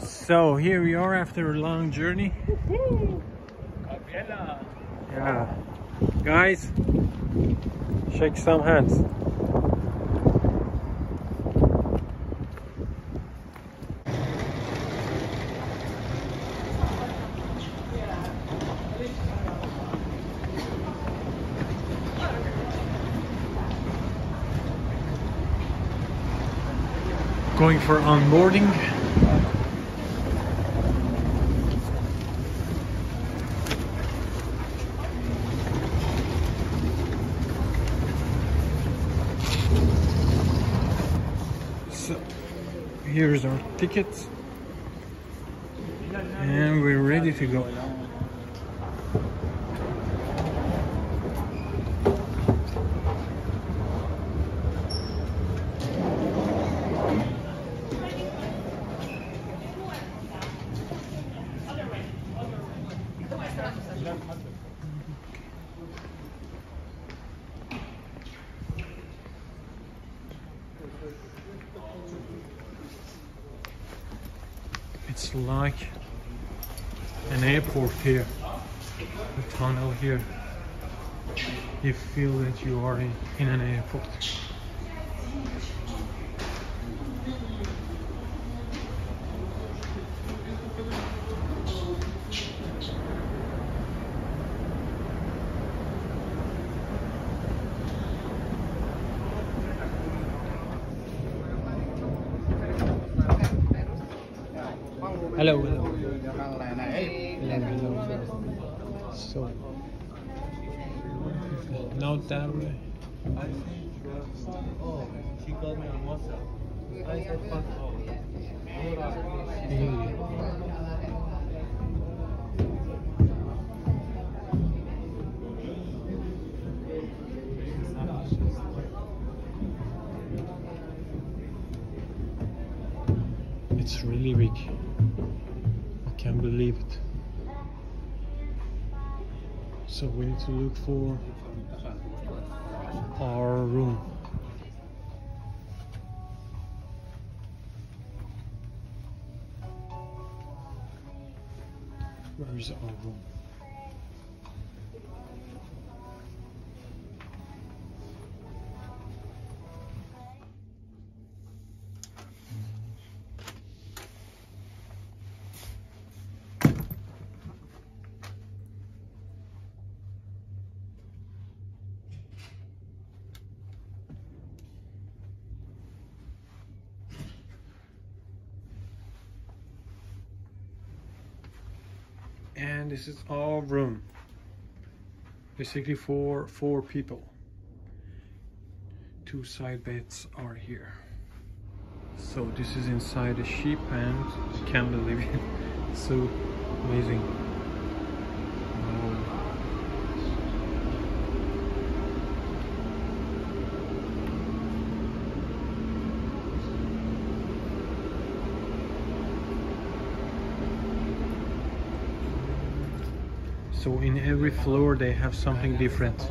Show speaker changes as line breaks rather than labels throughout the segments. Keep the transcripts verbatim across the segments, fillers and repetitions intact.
So here we are after a long journey. Yeah, guys, shake some hands. Going for onboarding. So here's our tickets and we're ready to go. It's like an airport here, the tunnel here. You feel that you are in, in an airport. Hello, hello. Hello, hello. So, no down.
Oh, she called me on WhatsApp. I said, fuck off.
It's really big. I can't believe it. So we need to look for our room. Where is our room? And this is our room, basically for four people. Two side beds are here. So this is inside the ship and I can't believe it. It's so amazing. Wow. So in every floor they have something different.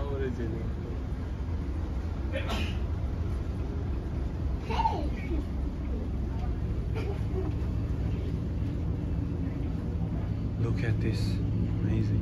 Look at this, amazing.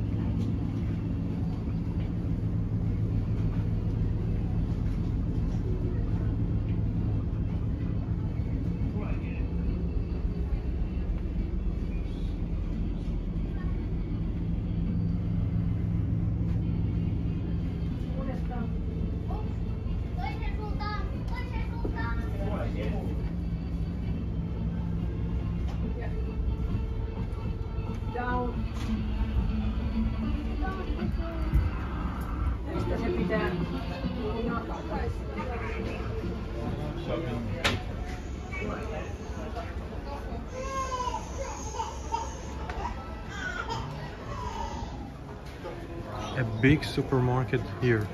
A big supermarket here.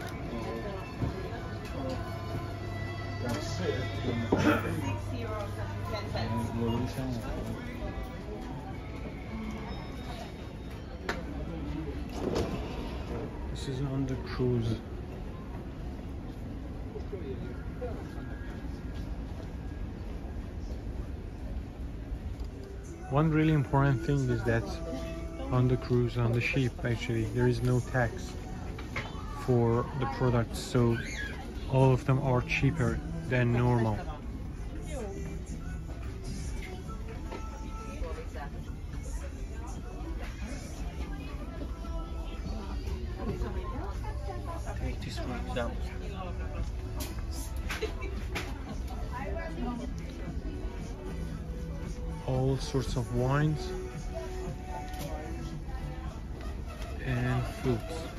This is on the cruise. One really important thing is that on the cruise, on the ship, actually, there is no tax for the products, so all of them are cheaper than normal.
Take this one down.
All sorts of wines and foods.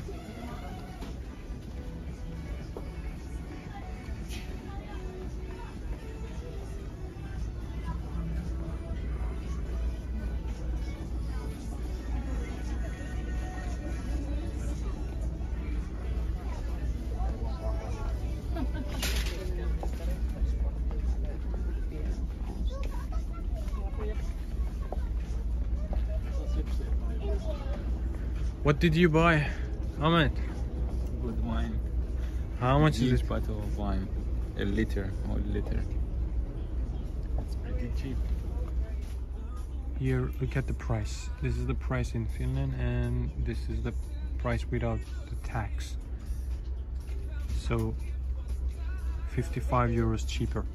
What did you buy, Ahmed?
Good wine.
How much is
Each
it?
bottle of wine, a liter, whole liter. It's pretty cheap.
Here, look at the price. This is the price in Finland, and this is the price without the tax. So, fifty-five euros cheaper.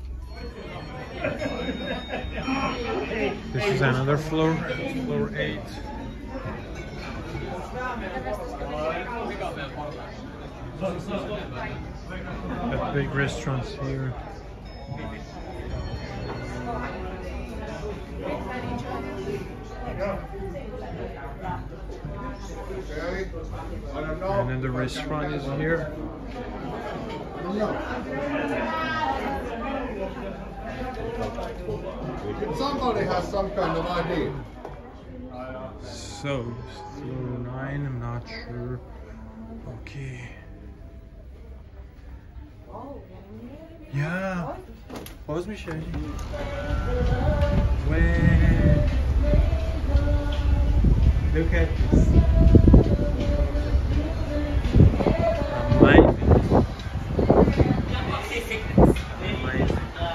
This is another floor, floor eight. The big restaurants here. And then the restaurant is here.
Somebody has some kind of I D.
So, floor nine, I'm not sure. Okay. Yeah. Pause me, Shady. Wait. Look at this. Amazing. Amazing.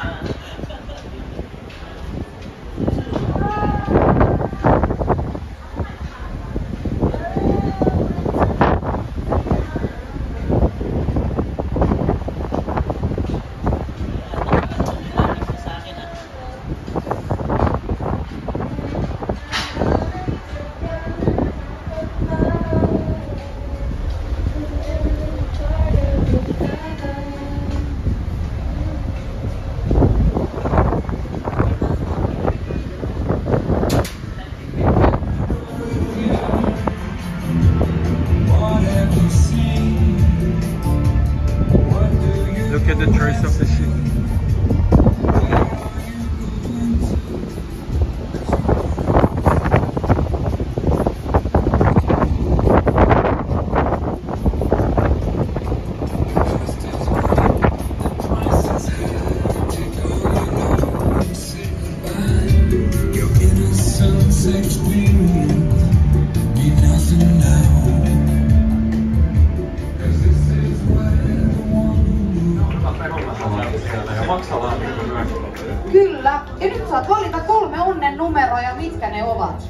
Look at the choice of the ship.
Kyllä. Ja nyt saat valita kolme onnen numeroa ja mitkä ne ovat.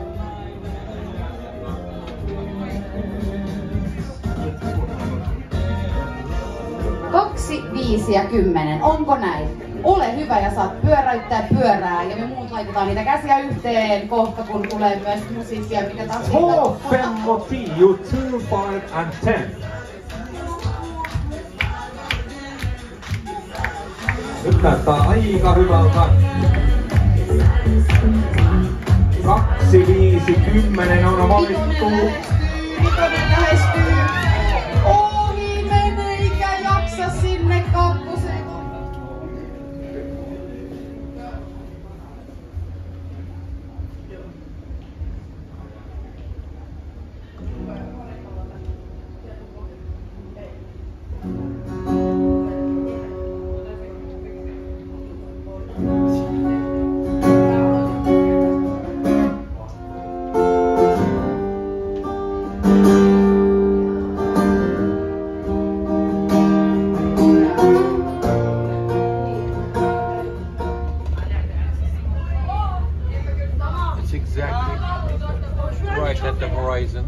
Kaksi, viisi ja kymmenen. Onko näin? Ole hyvä ja saat pyöräyttää pyörää ja me muut laitetaan niitä käsiä yhteen kohta, kun tulee myös musiikkia, mikä taas
Four, femmo, tio, two, five and ten. Nyt näyttää aika hyvältä. Kaksi, viisi, kymmenen on valittu.
Vitonen lähestyy. Ohi mene, eikä jaksa sinne kakkoseen.
exactly right at the horizon.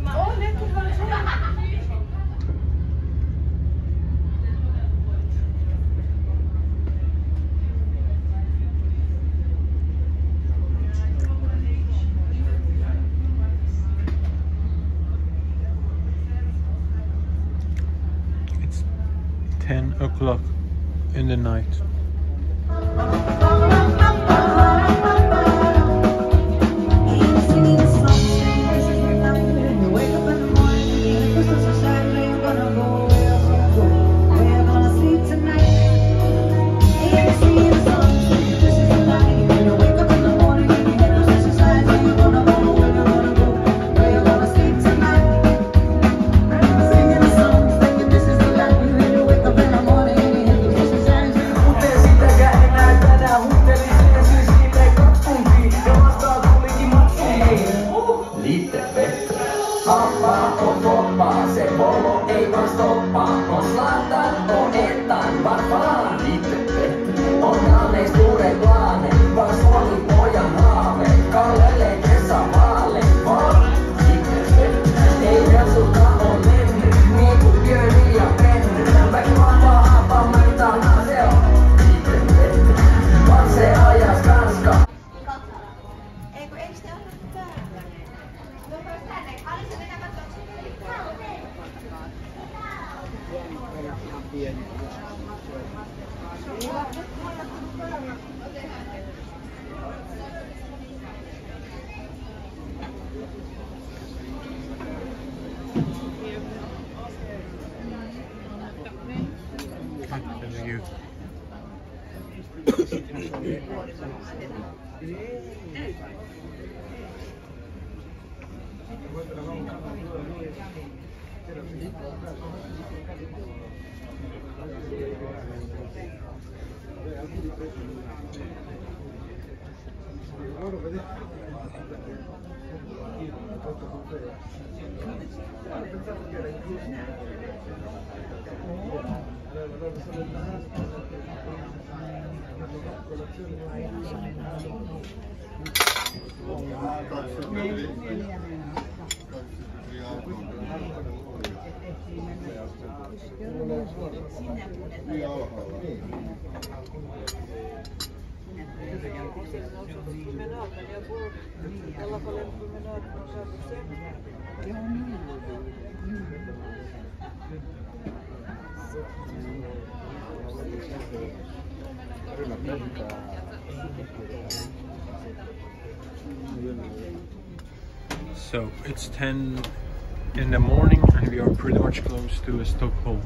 It's ten o'clock in the night. So it's ten in the morning and we are pretty much close to Stockholm.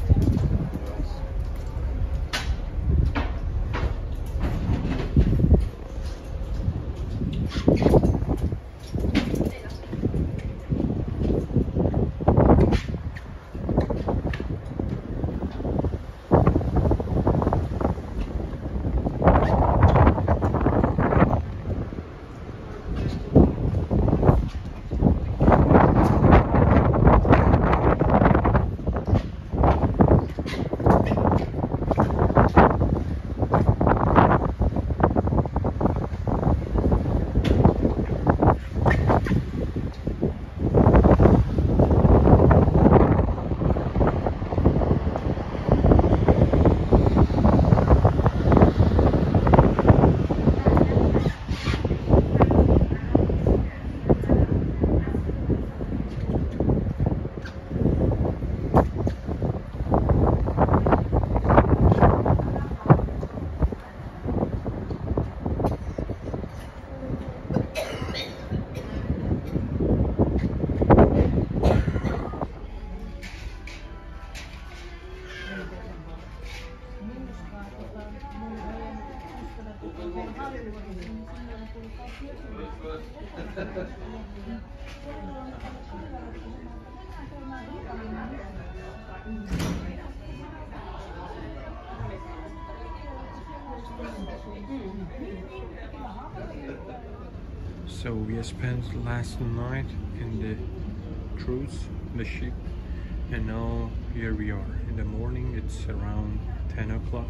So we spent last night in the cruise, the ship, and now here we are. In the morning it's around ten o'clock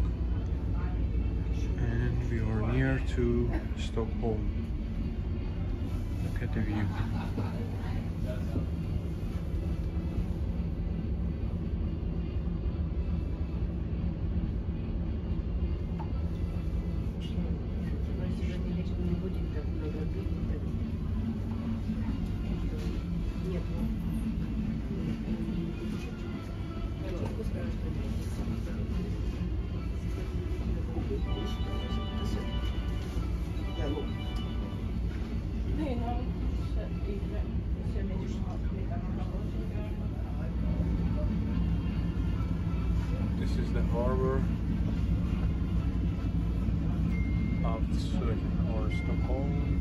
and we are near to Stockholm. Look at the view. This is the harbor of Sweden or Stockholm.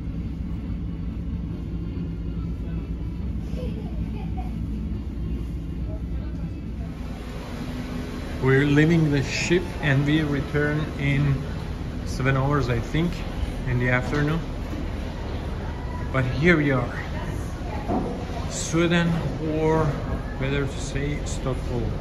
We're leaving the ship and we return in seven hours, I think, in the afternoon. But here we are, Sweden, or better to say Stockholm.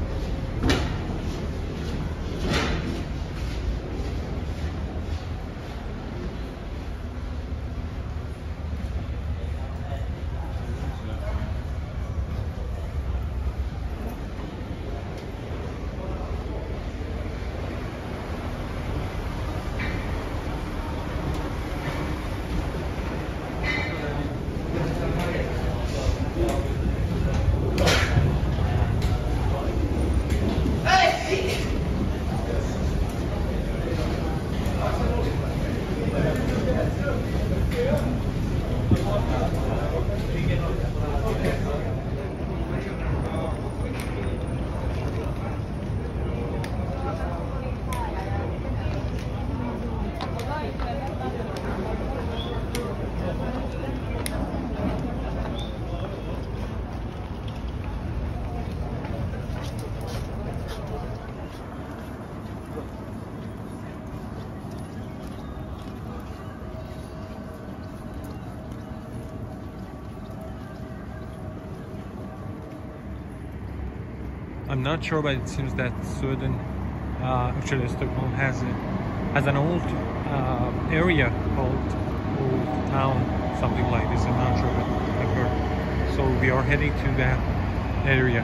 I'm not sure, but it seems that Sweden, uh, actually Stockholm, has a, has an old uh, area called Old Town, something like this. I'm not sure, but I've heard. So we are heading to that area.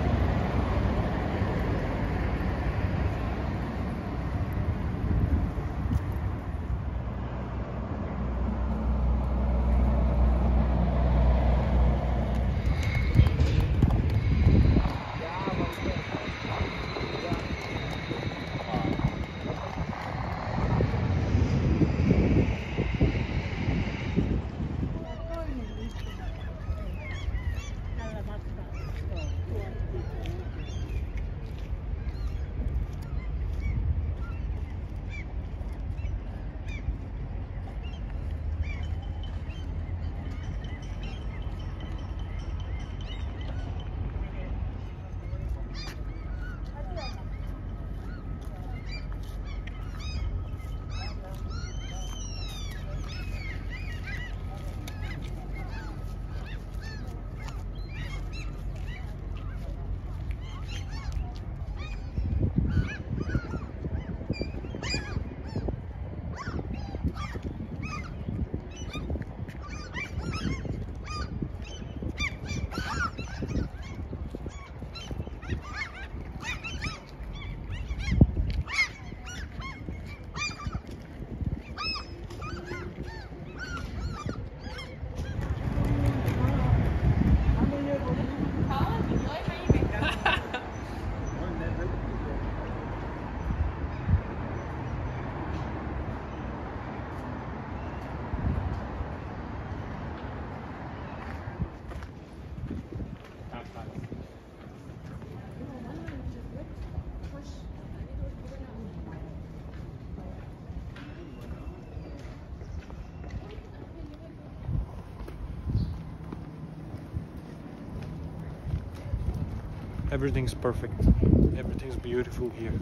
Everything's perfect. Everything's beautiful here.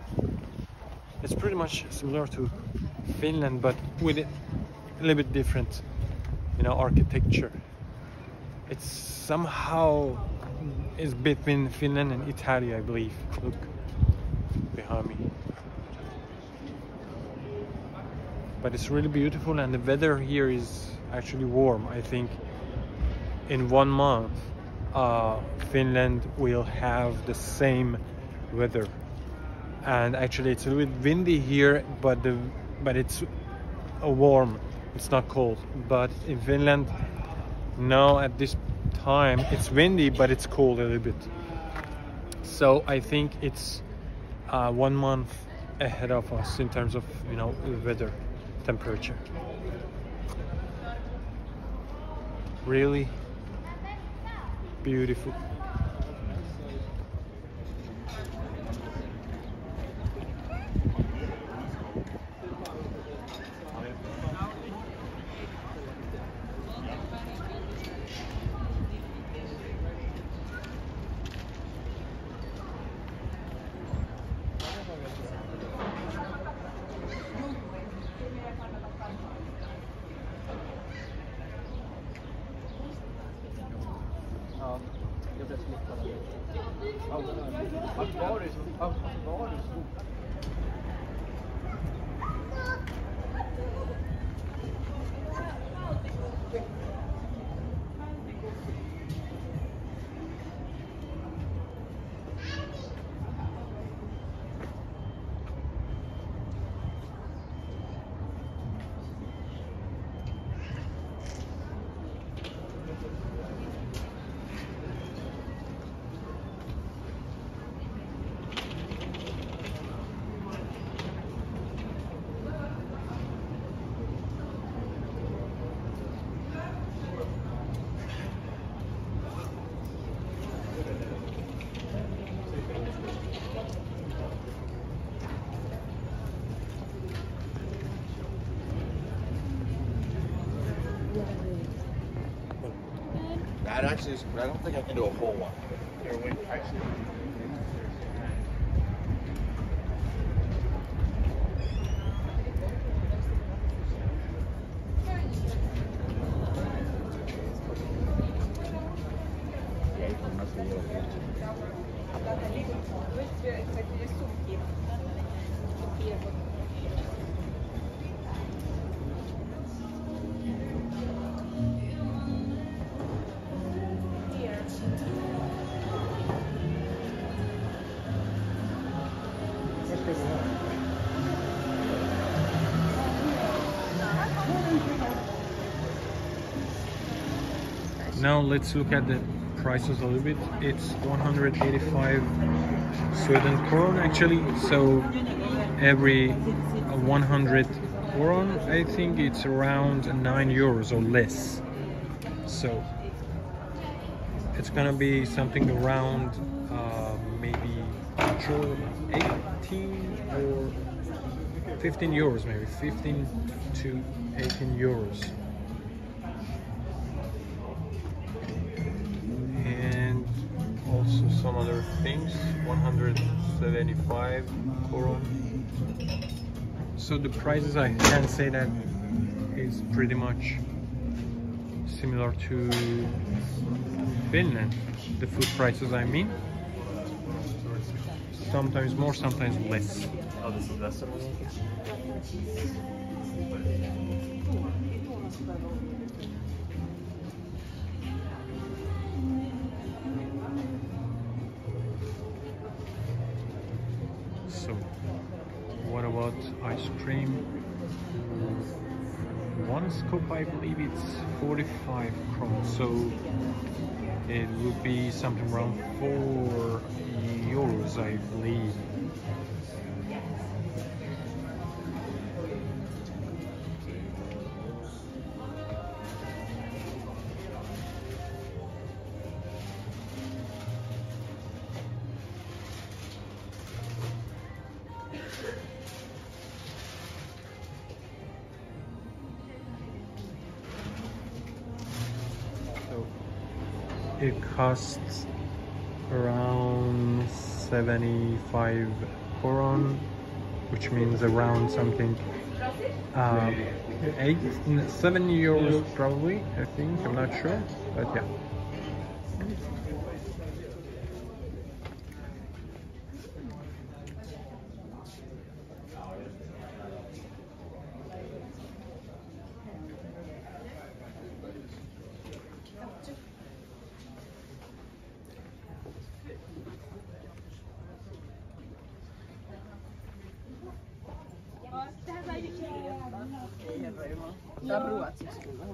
It's pretty much similar to Finland, but with it a little bit different, you know, architecture. It's somehow is between Finland and Italy, I believe. Look behind me. But it's really beautiful, and the weather here is actually warm. I think in one month uh, Finland will have the same weather, and actually it's a little bit windy here, but the but it's a warm, it's not cold. But in Finland now at this time it's windy, but it's cold a little bit. So I think it's uh, one month ahead of us in terms of, you know, weather, temperature. Really beautiful.
That actually is, I don't think I can do a full one.
Now let's look at the prices a little bit. It's one hundred eighty-five Sweden kron actually, so every one hundred kron I think it's around nine euros or less. So it's gonna be something around uh, maybe eighteen or fifteen euros, maybe fifteen to eighteen euros. And also some other things, one hundred seventy-five kron. So the prices, I can say that is pretty much similar to Finland, the food prices I mean. Sometimes more, sometimes less.
Oh, this is this.
So, what about ice cream? One scoop, I believe it's forty-five crowns, so it would be something around four euros, I believe. It costs around seventy-five koron, which means around something uh, eight, seven euros probably. I think, I'm not sure, but yeah.
Tää on ruotsiksi kyllä.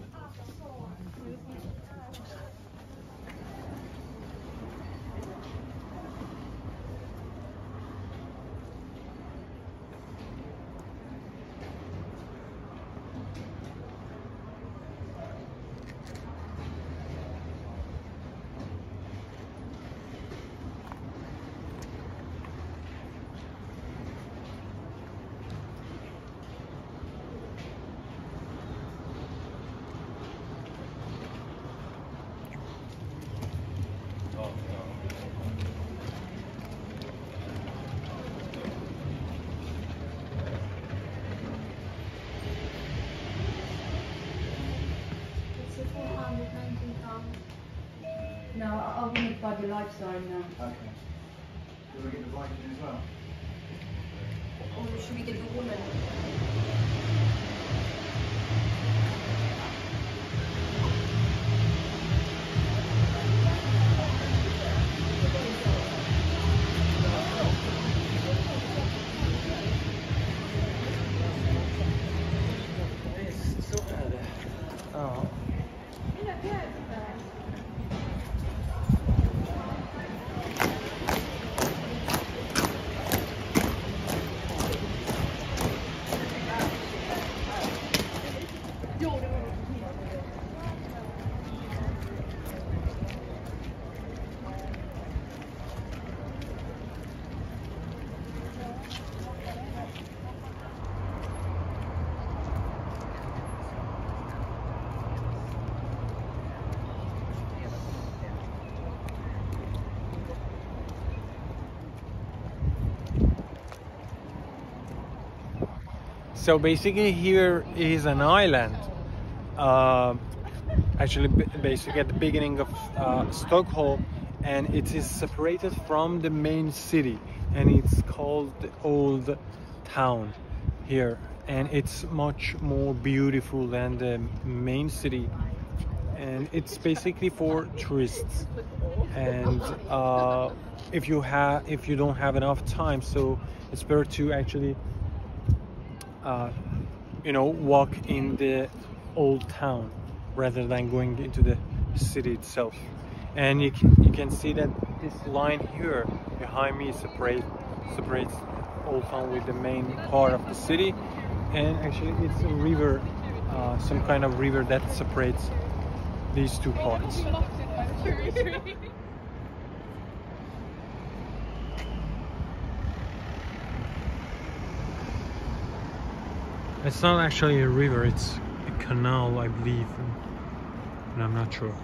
No, I'll run it by the light sign now.
Okay. Do we get the Viking as well?
Or should we get the woman?
Oh. So basically here is an island, uh, actually b- basically at the beginning of uh, Stockholm, and it is separated from the main city, and it's called the Old Town here, and it's much more beautiful than the main city, and it's basically for tourists. And uh, if you have if you don't have enough time, so it's better to actually Uh, you know, walk in the old town rather than going into the city itself. And you can, you can see that this line here behind me separate, separates Old Town with the main part of the city, and actually it's a river, uh, some kind of river that separates these two parts. It's not actually a river, it's a canal, I believe, and I'm not sure.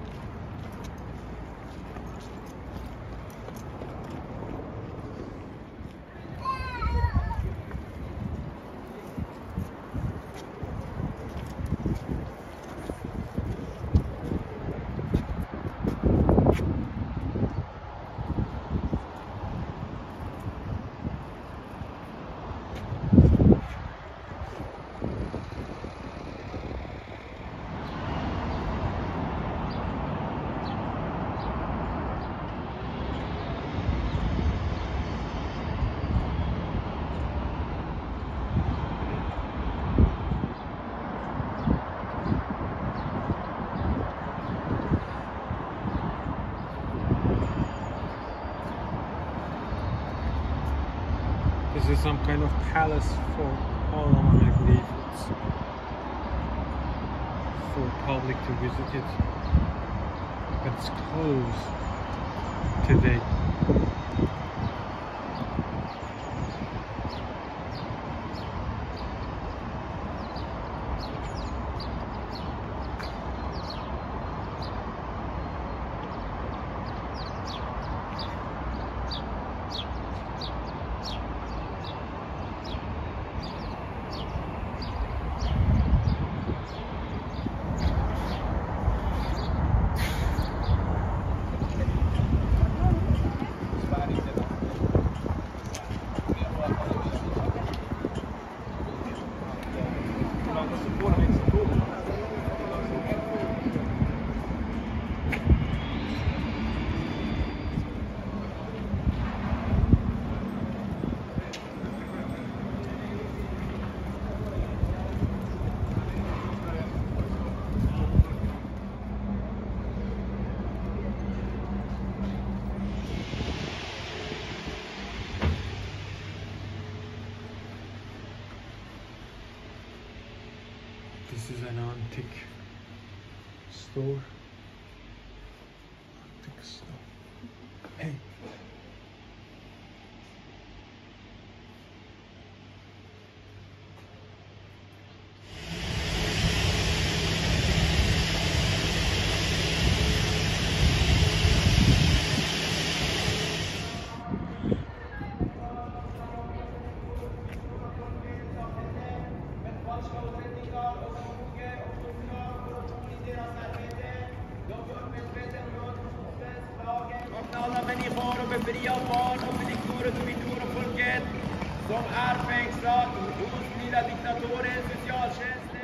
This is some kind of palace for Holland, I believe. It's for public to visit it, but it's closed today. an antique store. Antique store. Hey.
Alla människor och befria barn och flickor och kvinnor och folket som är fängslat hos lilla diktatoren, socialtjänsten.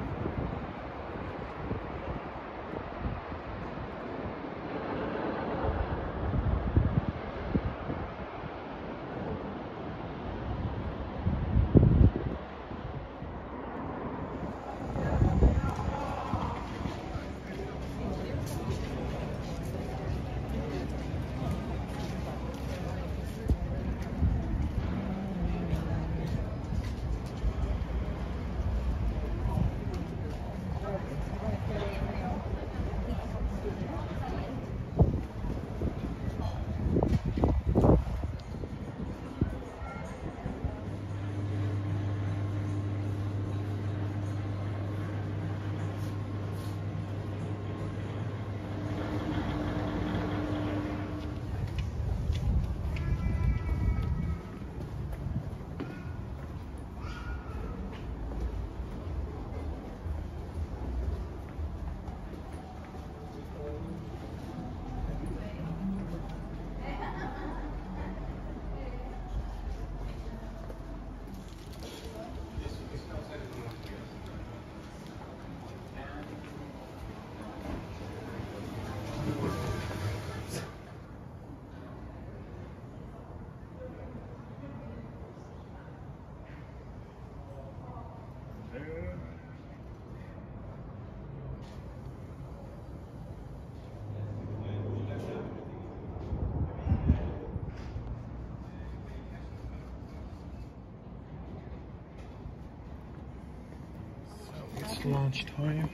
It's lunchtime.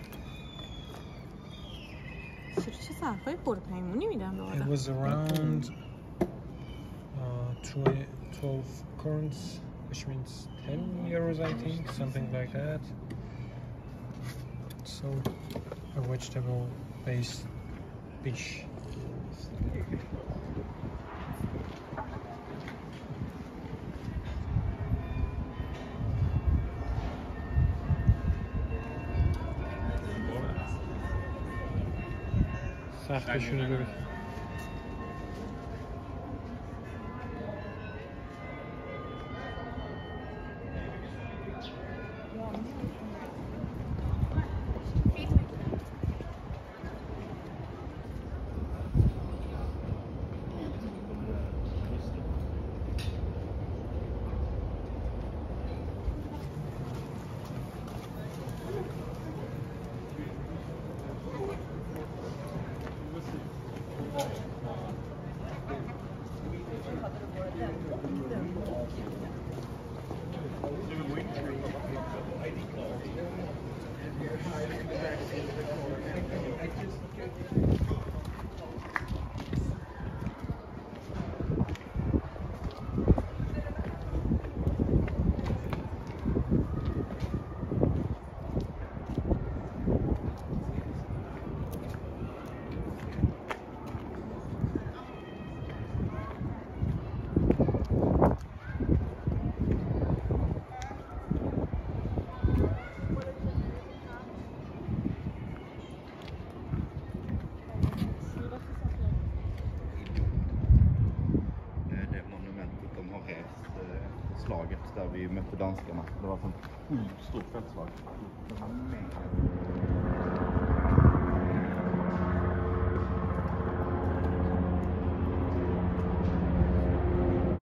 It was around uh, twelve crowns, which means ten euros, I think, something like that. So, a vegetable-based dish. Sahte şunu görün.
Slaget där vi mötte danskarna. Det var ett sånt sjukt stort fältslag.